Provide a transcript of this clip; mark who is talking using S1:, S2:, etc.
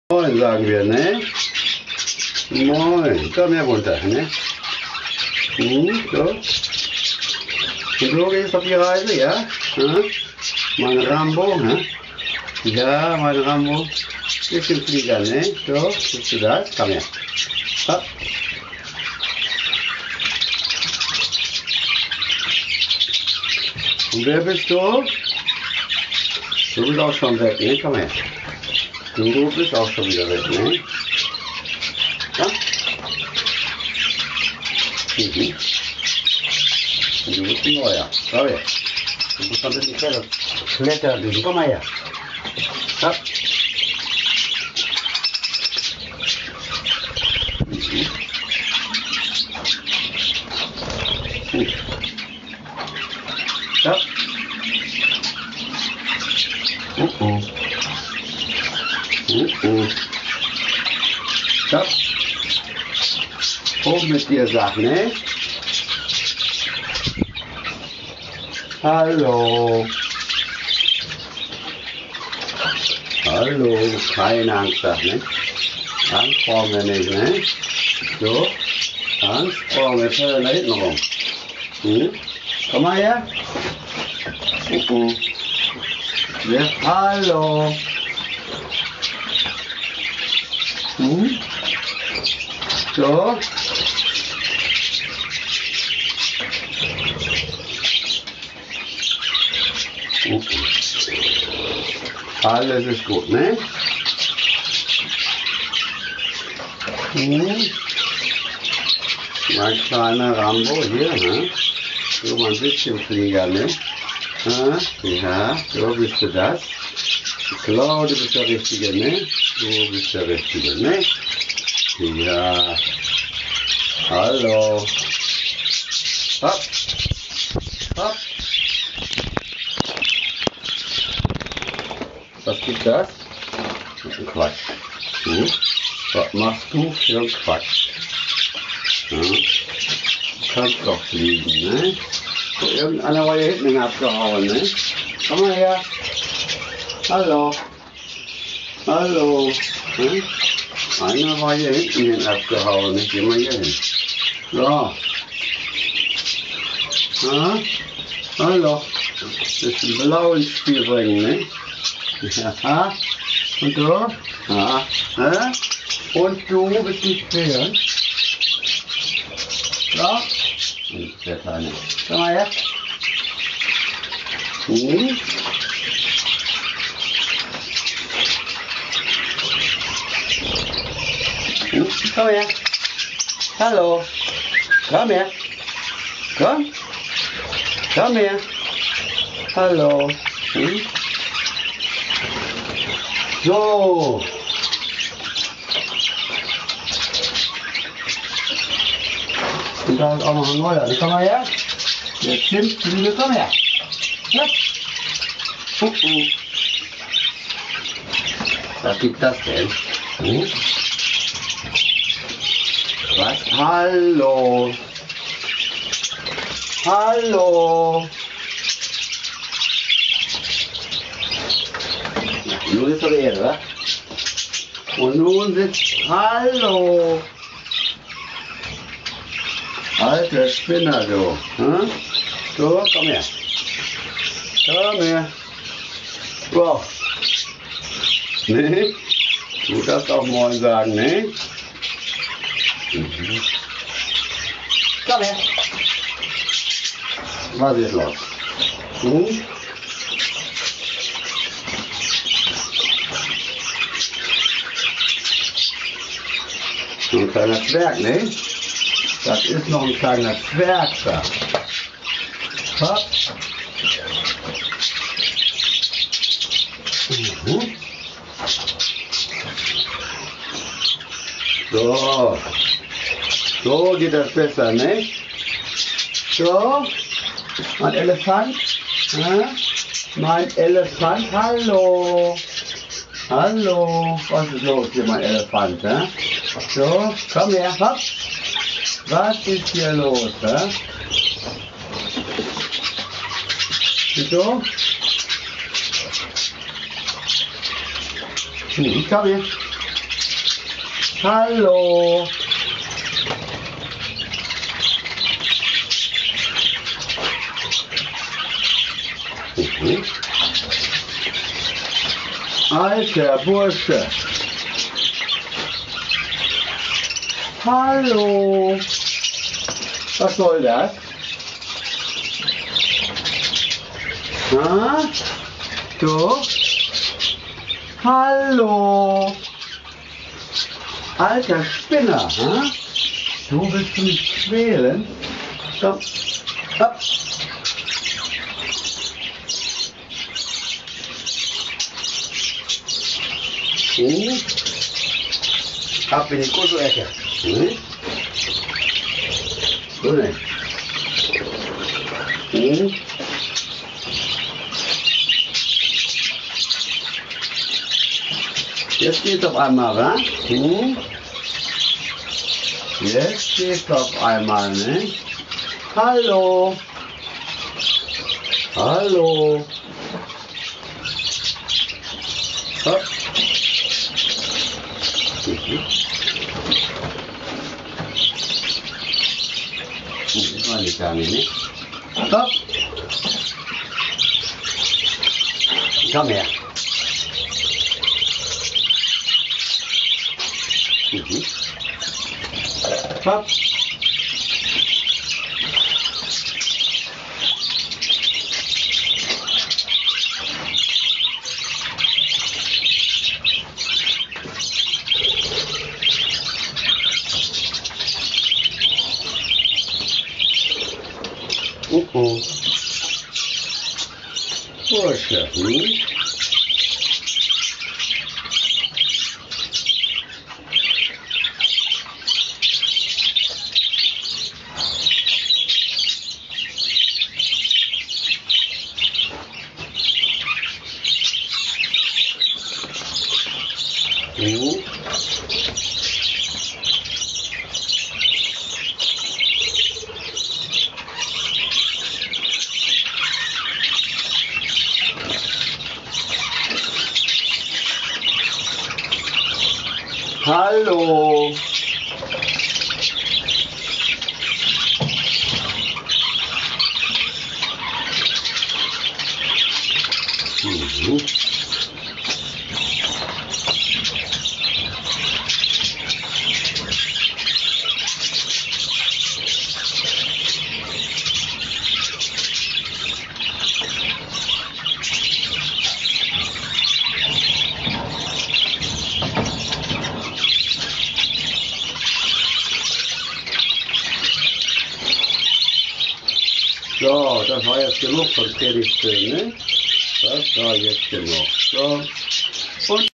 S1: Moin, sagen wir, ne? Moin, komm her runter, ne? So. Und so gehst du auf die Reise, ja? Mein Rambo, ne? Ja, mein Rambo. Bisschen Flieger, ne? So, bist du das? Komm her. Hopp. Und wer bist du? Du bist auch schon weg, ne? Komm her. Du bist auch schon wieder weg, ne? Ja? Mhm. Und du bist ein Neuer. Komm her. Du musst noch ein bisschen klettern. Komm mal her. Hopp. Mhm. Hopp. Stopp. Hoch mit dir, sag, ne? Hallo. Hallo. Keine Angst, sag, ne? Angst brauchen wir nicht, ne? So. Angst brauchen wir. Jetzt hör da hinten rum. Komm mal her. Ja, hallo. So. Alles ist gut, ne? Mein kleiner Rambo hier, ne? So mein Bildschirmflieger, ne? Ja, so bist du das. Klar, du bist der Richtige, ne? Du bist der Richtige, ne? Ja. Hallo. Hopp. Hopp. Was gibt das? Das ist ein Quatsch. Was machst du für einen Quatsch? Ja. Du kannst doch fliegen, ne? So, irgendeiner war hier hinten abgehauen, ne? Komm mal her. Hallo. Hallo. Ne? Einer war hier hinten hin abgehauen, ich geh mal hier hin. So. Hallo. Das ist ein Blau ins Spiel bringen, ne? Ja. Und du? Ja. Und du bist nicht fehlen. So. Und der Kleine. Komm mal her. Komm her. Hallo. Komm her. Komm. Komm her. Hallo. So. Und da ist auch noch ein neuer. Komm mal her. Jetzt nimmst du wieder. Komm her. Ja. Was gibt das denn? Was? Hallo. Hallo. Nun ist doch Ehre, wa? Und nun sitzt... Hallo. Alter Spinner, du. So, komm her. Komm her. Wow. Ne? Du darfst auch Moin sagen, ne? Komm her. Was ist los? So ein kleiner Zwerg, ne? Das ist noch ein kleiner Zwerg da. Hopp. So. So geht das besser, ne? So. Mein Elefant. Mein Elefant. Hallo. Hallo. Was ist los hier, mein Elefant? So. Komm her. Hopp. Was ist hier los? So. Komm her. Hallo. Alter Bursche. Hallo. Was soll das? Ha? Du? Hallo. Alter Spinner, ha? Du willst mich quälen? Komm, ab. Ab in die Kuschelecke. So nicht. Jetzt geht's auf einmal, wa? Jetzt geht's auf einmal, ne? Hallo. Hallo. Hopp. Das war nicht gar nicht, ne? Hopp. Komm her. Hopp. Bursche, Hallo. So, das war jetzt genug von Predigtfilm, ne? Das war jetzt genug. So. Und